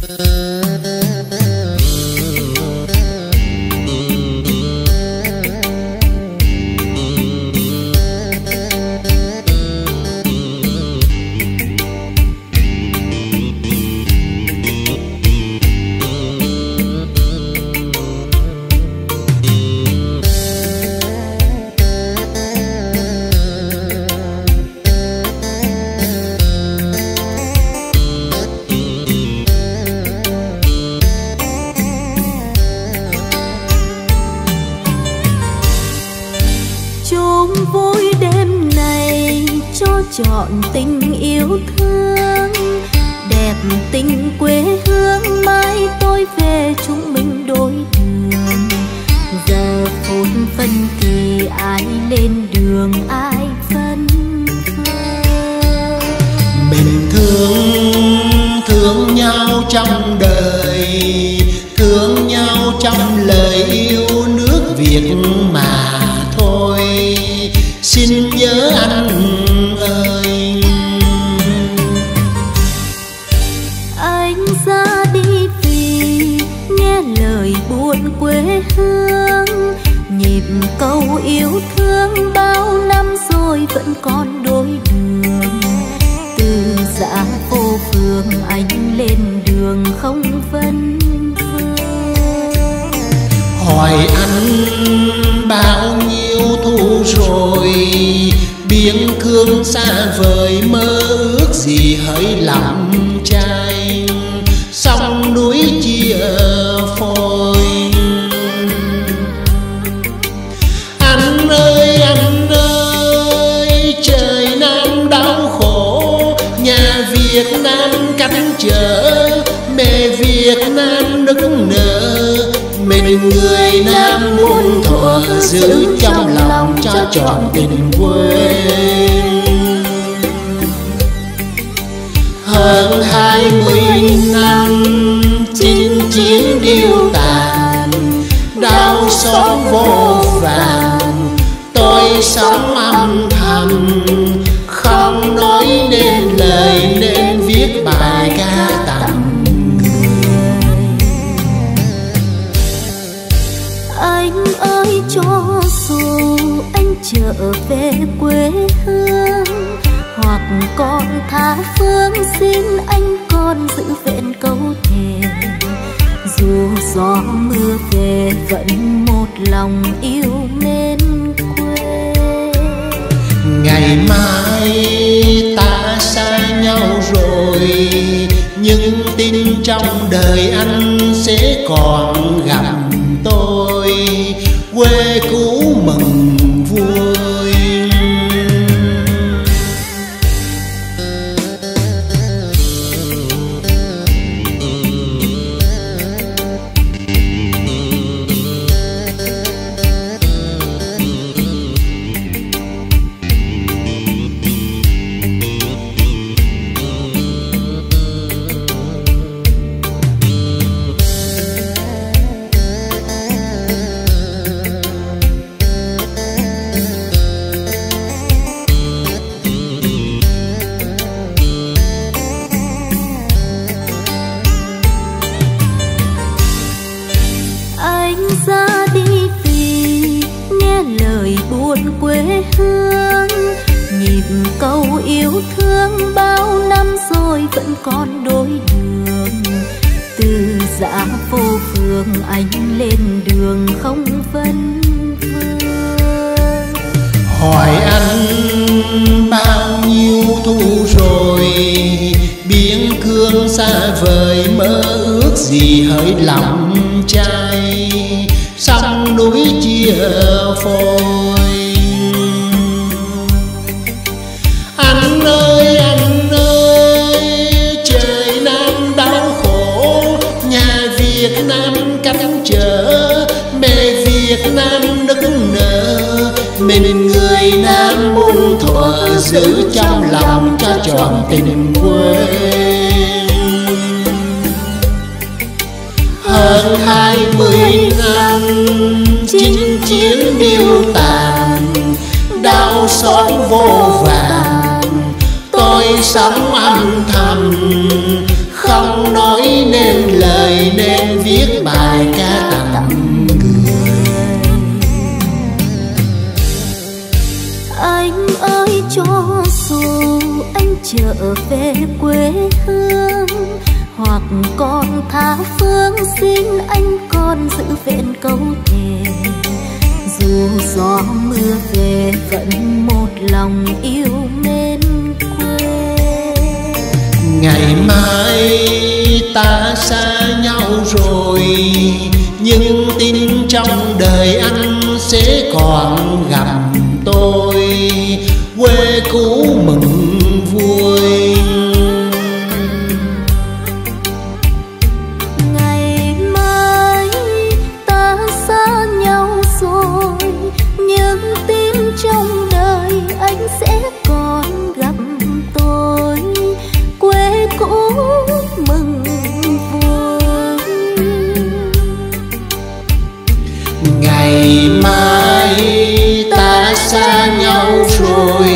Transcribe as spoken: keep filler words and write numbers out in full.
chọn tình yêu thương đẹp tình quê hương, mai tôi về chúng mình đôi đường. Giờ phút phân kỳ ai lên đường ai phân vân. Mình thương thương nhau trong đời, thương nhau trong lời yêu nước Việt mà thôi. Xin nhớ anh ơi, anh ra đi vì nghe lời buồn quê hương. Nhịp câu yêu thương bao năm rồi vẫn còn đôi đường. Từ dã vô phương anh lên đường không vấn vương. hỏi anh bao nhiêu thu rồi, biếng cương xa vời mơ ước gì hỡi lắm trai sông núi chia phôi. Anh ơi anh ơi, trời Nam đau khổ, nhà Việt Nam cách trở, mẹ Việt Nam nức nở. Mình người Nam muôn thuở giữ trong lòng cho trọn tình quê. Hơn hai mươi năm chinh chiến điêu tàn, đau xót vô vàn, tôi sống âm thầm không nói nên lời nên viết bài ca tặng. Anh ơi cho dù anh trở về quê hương, hoặc còn tha phương xin anh còn giữ vẹn câu thề. Dù gió mưa về vẫn một lòng yêu mến quê. Ngày mai ta xa nhau rồi, nhưng tin trong đời anh sẽ còn gặp tôi. Quê cũ mừng vui, ra đi vì nghe lời buồn quê hương. Nhịp câu yêu thương bao năm rồi vẫn còn đôi đường. Từ dã vô phương anh lên đường không vấn vương. hỏi anh bao nhiêu thu rồi, biếng cương xa vời mơ ước gì hỡi lòng trai sông núi chia phôi. Anh ơi anh ơi, trời Nam đau khổ, nhà Việt Nam cách trở, mẹ Việt Nam nức nở. Mình người Nam muôn thuở giữ trong lòng cho trọn tình quê. Hơn hai mươi năm chinh chiến điêu tàn, đau xót vô vàn, tôi sống âm thầm không nói nên trở về quê hương, hoặc còn tha phương xin anh còn giữ vẹn câu thề. Dù gió mưa về vẫn một lòng yêu mến quê. Ngày mai ta xa nhau rồi, nhưng tin trong đời anh sẽ còn gặp tôi. Quê cũ mừng vui. Ngày mai ta xa nhau rồi, nhưng tin trong đời anh sẽ còn gặp tôi. Quê cũ mừng vui. Ngày mai ta xa nhau rồi,